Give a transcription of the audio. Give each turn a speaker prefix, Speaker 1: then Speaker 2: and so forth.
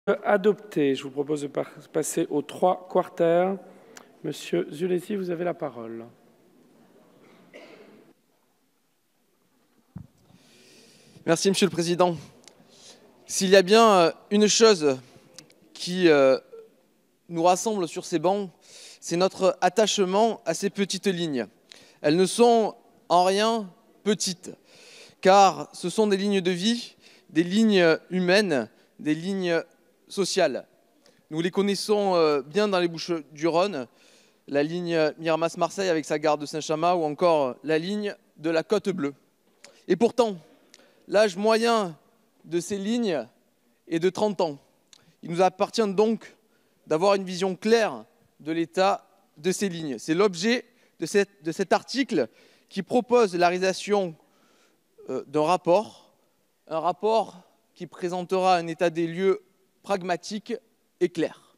Speaker 1: Adopté. Je vous propose de passer aux 3 quartaires. Monsieur Zulesi, vous avez la parole.
Speaker 2: Merci, Monsieur le Président. S'il y a bien une chose qui nous rassemble sur ces bancs, c'est notre attachement à ces petites lignes. Elles ne sont en rien petites, car ce sont des lignes de vie, des lignes humaines, des lignes sociales. Nous les connaissons bien dans les Bouches-du-Rhône, la ligne Miramas-Marseille avec sa gare de Saint-Chamas ou encore la ligne de la Côte Bleue. Et pourtant, l'âge moyen de ces lignes est de 30 ans. Il nous appartient donc d'avoir une vision claire de l'état de ces lignes. C'est l'objet de cet article qui propose la réalisation d'un rapport, un rapport qui présentera un état des lieux pragmatique et clair.